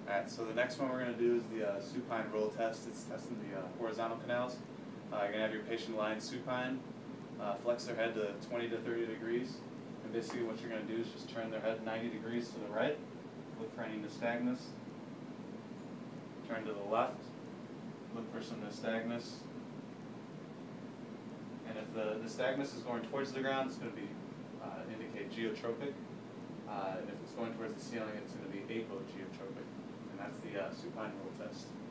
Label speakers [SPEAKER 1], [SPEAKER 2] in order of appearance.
[SPEAKER 1] Alright, so the next one we're going to do is the supine roll test. It's testing the horizontal canals. You're going to have your patient lying supine, flex their head to 20 to 30 degrees, and basically what you're going to do is just turn their head 90 degrees to the right, look for any nystagmus, turn to the left, look for some nystagmus, and if the nystagmus is going towards the ground, it's going to be indicate geotropic. And if it's going towards the ceiling, it's going to be apogeotropic. And that's the supine roll test.